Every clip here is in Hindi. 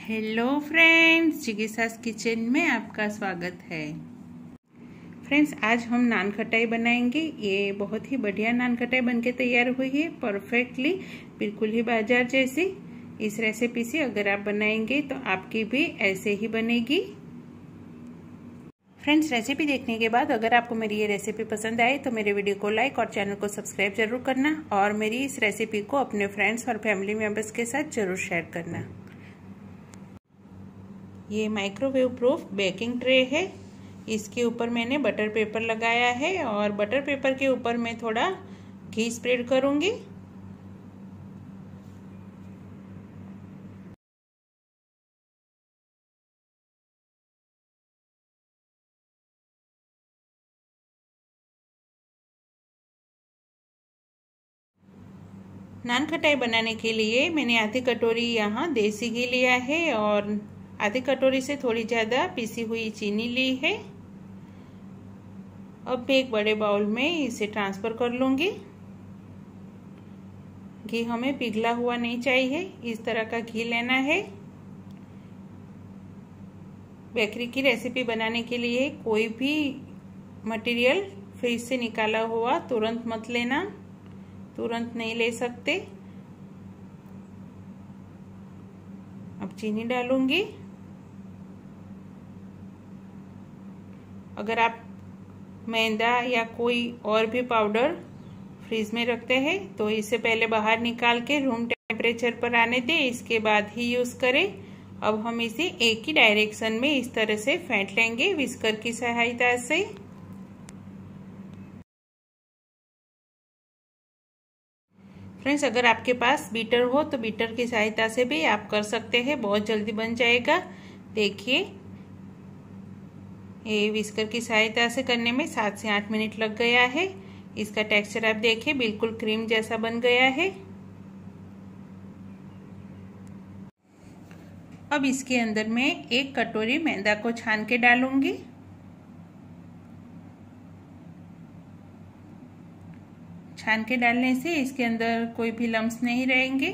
हेलो फ्रेंड्स, चिकित्सास किचन में आपका स्वागत है। फ्रेंड्स, आज हम नान खटाई बनाएंगे। ये बहुत ही बढ़िया नान खटाई बनके तैयार हुई है, परफेक्टली, बिल्कुल ही बाजार जैसी। इस रेसिपी से अगर आप बनाएंगे तो आपकी भी ऐसे ही बनेगी। फ्रेंड्स, रेसिपी देखने के बाद अगर आपको मेरी ये रेसिपी पसंद आए तो मेरे वीडियो को लाइक और चैनल को सब्सक्राइब जरूर करना और मेरी इस रेसिपी को अपने फ्रेंड्स और फैमिली मेम्बर्स के साथ जरूर शेयर करना। ये माइक्रोवेव प्रूफ बेकिंग ट्रे है। इसके ऊपर मैंने बटर पेपर लगाया है और बटर पेपर के ऊपर मैं थोड़ा घी स्प्रेड करूंगी। नान खटाई बनाने के लिए मैंने आधी कटोरी यहाँ देसी घी लिया है और आधी कटोरी से थोड़ी ज़्यादा पिसी हुई चीनी ली है। अब मैं एक बड़े बाउल में इसे ट्रांसफ़र कर लूँगी। घी हमें पिघला हुआ नहीं चाहिए, इस तरह का घी लेना है। बेकरी की रेसिपी बनाने के लिए कोई भी मटेरियल फ्रिज से निकाला हुआ तुरंत मत लेना, तुरंत नहीं ले सकते। अब चीनी डालूंगी। अगर आप मैदा या कोई और भी पाउडर फ्रीज में रखते हैं तो इसे पहले बाहर निकाल के रूम टेम्परेचर पर आने दें, इसके बाद ही यूज करें। अब हम इसे एक ही डायरेक्शन में इस तरह से फेंट लेंगे विस्कर की सहायता से। फ्रेंड्स, अगर आपके पास बीटर हो तो बीटर की सहायता से भी आप कर सकते हैं, बहुत जल्दी बन जाएगा। देखिए, ये विस्कर की सहायता से करने में 7 से 8 मिनट लग गया है। इसका टेक्सचर आप देखिए, बिल्कुल क्रीम जैसा बन गया है। अब इसके अंदर मैं 1 कटोरी मैदा को छान के डालूंगी। छान के डालने से इसके अंदर कोई भी लम्स नहीं रहेंगे।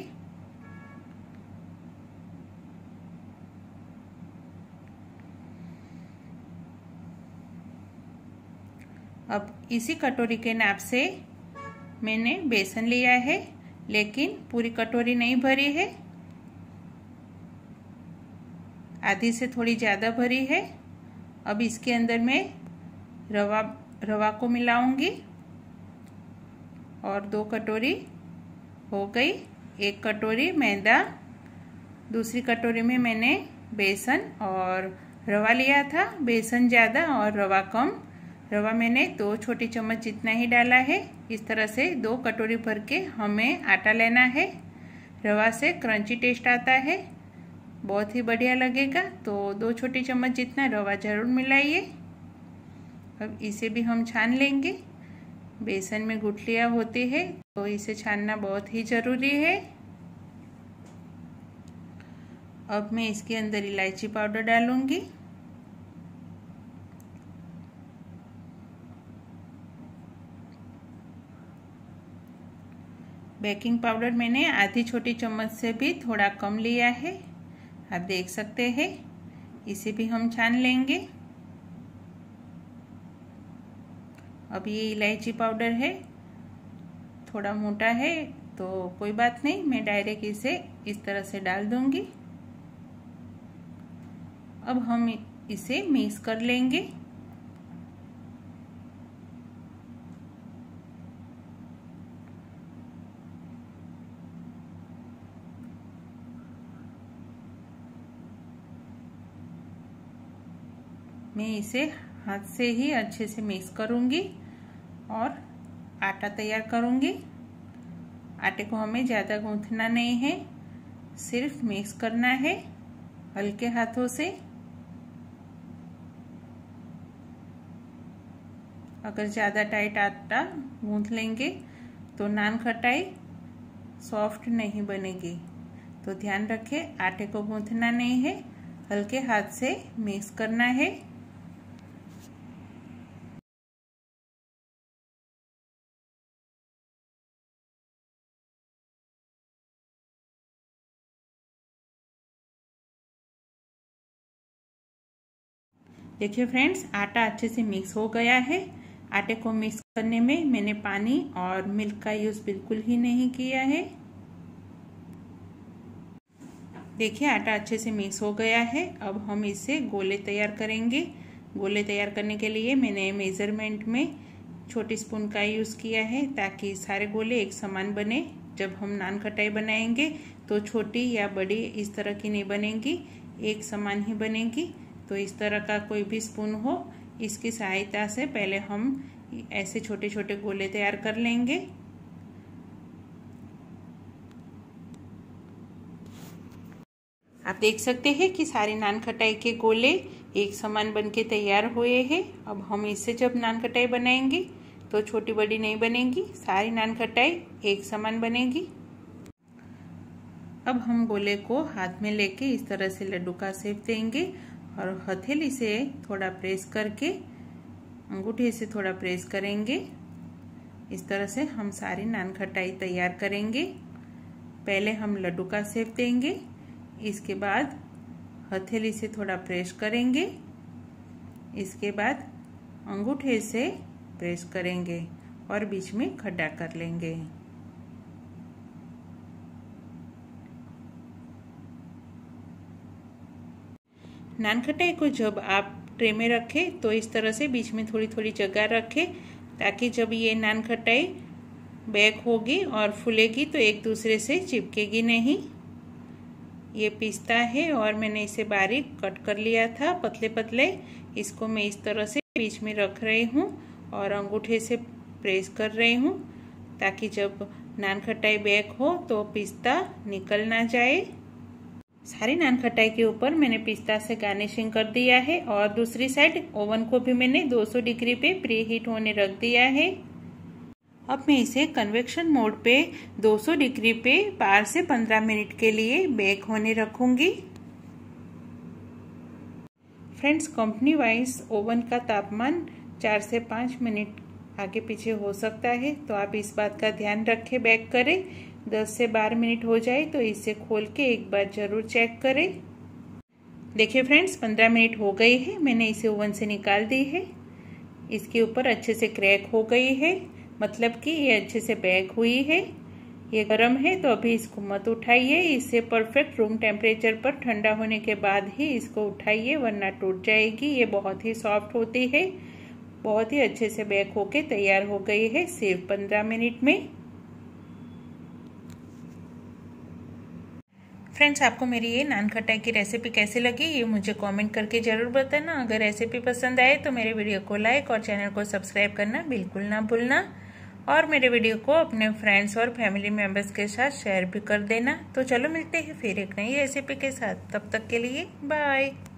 अब इसी कटोरी के नाप से मैंने बेसन लिया है, लेकिन पूरी कटोरी नहीं भरी है, आधी से थोड़ी ज़्यादा भरी है। अब इसके अंदर मैं रवा को मिलाऊंगी और 2 कटोरी हो गई। 1 कटोरी मैदा, दूसरी कटोरी में मैंने बेसन और रवा लिया था। बेसन ज़्यादा और रवा कम। रवा मैंने 2 छोटी चम्मच जितना ही डाला है। इस तरह से 2 कटोरी भर के हमें आटा लेना है। रवा से क्रंची टेस्ट आता है, बहुत ही बढ़िया लगेगा। तो 2 छोटी चम्मच जितना रवा जरूर मिलाइए। अब इसे भी हम छान लेंगे। बेसन में गुठलियाँ होती है तो इसे छानना बहुत ही ज़रूरी है। अब मैं इसके अंदर इलायची पाउडर डालूंगी। बेकिंग पाउडर मैंने आधी छोटी चम्मच से भी थोड़ा कम लिया है, आप देख सकते हैं। इसे भी हम छान लेंगे। अब ये इलायची पाउडर है, थोड़ा मोटा है तो कोई बात नहीं, मैं डायरेक्ट इसे इस तरह से डाल दूंगी। अब हम इसे मिक्स कर लेंगे। मैं इसे हाथ से ही अच्छे से मिक्स करूंगी और आटा तैयार करूंगी। आटे को हमें ज़्यादा गूंथना नहीं है, सिर्फ मिक्स करना है हल्के हाथों से। अगर ज़्यादा टाइट आटा गूंथ लेंगे तो नान खटाई सॉफ्ट नहीं बनेगी। तो ध्यान रखें, आटे को गूंथना नहीं है, हल्के हाथ से मिक्स करना है। देखिए फ्रेंड्स, आटा अच्छे से मिक्स हो गया है। आटे को मिक्स करने में मैंने पानी और मिल्क का यूज़ बिल्कुल ही नहीं किया है। देखिए आटा अच्छे से मिक्स हो गया है। अब हम इससे गोले तैयार करेंगे। गोले तैयार करने के लिए मैंने मेज़रमेंट में छोटी स्पून का यूज़ किया है ताकि सारे गोले एक समान बने। जब हम नान खटाई बनाएंगे तो छोटी या बड़ी इस तरह की नहीं बनेगी, एक समान ही बनेगी। तो इस तरह का कोई भी स्पून हो, इसकी सहायता से पहले हम ऐसे छोटे छोटे गोले तैयार कर लेंगे। आप देख सकते हैं कि सारे नान खटाई के गोले एक समान बनके तैयार हुए हैं। अब हम इससे जब नान खटाई बनाएंगे तो छोटी बड़ी नहीं बनेगी, सारी नान खटाई एक समान बनेगी। अब हम गोले को हाथ में लेके इस तरह से लड्डू का शेप देंगे और हथेली से थोड़ा प्रेस करके, अंगूठे से थोड़ा प्रेस करेंगे। इस तरह से हम सारी नान खटाई तैयार करेंगे। पहले हम लड्डू का शेप देंगे, इसके बाद हथेली से थोड़ा प्रेस करेंगे, इसके बाद अंगूठे से प्रेस करेंगे और बीच में खड्डा कर लेंगे। नान खटाई को जब आप ट्रे में रखें तो इस तरह से बीच में थोड़ी थोड़ी जगह रखें ताकि जब ये नान खटाई बेक होगी और फूलेगी तो एक दूसरे से चिपकेगी नहीं। ये पिस्ता है और मैंने इसे बारीक कट कर लिया था, पतले पतले। इसको मैं इस तरह से बीच में रख रही हूँ और अंगूठे से प्रेस कर रही हूँ ताकि जब नान खटाई बेक हो तो पिस्ता निकल ना जाए। सारी नान खटाई के ऊपर मैंने पिस्ता से गार्निशिंग कर दिया है और दूसरी साइड ओवन को भी मैंने 200 डिग्री पे प्री हीट होने रख दिया है। अब मैं इसे कन्वेक्शन मोड पे 200 डिग्री पे 12 से 15 मिनट के लिए बेक होने रखूंगी। फ्रेंड्स, कंपनी वाइज ओवन का तापमान 4 से 5 मिनट आगे पीछे हो सकता है, तो आप इस बात का ध्यान रखें। बेक करें 10 से 12 मिनट हो जाए तो इसे खोल के एक बार जरूर चेक करें। देखिए फ्रेंड्स, 15 मिनट हो गई है, मैंने इसे ओवन से निकाल दी है। इसके ऊपर अच्छे से क्रैक हो गई है, मतलब कि ये अच्छे से बेक हुई है। ये गर्म है तो अभी इसको मत उठाइए, इसे परफेक्ट रूम टेम्परेचर पर ठंडा होने के बाद ही इसको उठाइए वरना टूट जाएगी। ये बहुत ही सॉफ्ट होती है, बहुत ही अच्छे से बेक होके तैयार हो गई है सिर्फ 15 मिनट में। फ्रेंड्स, आपको मेरी ये नान खटाई की रेसिपी कैसी लगी ये मुझे कमेंट करके ज़रूर बताना। अगर रेसिपी पसंद आए तो मेरे वीडियो को लाइक और चैनल को सब्सक्राइब करना बिल्कुल ना भूलना और मेरे वीडियो को अपने फ्रेंड्स और फैमिली मेम्बर्स के साथ शेयर भी कर देना। तो चलो मिलते हैं फिर एक नई रेसिपी के साथ, तब तक के लिए बाय।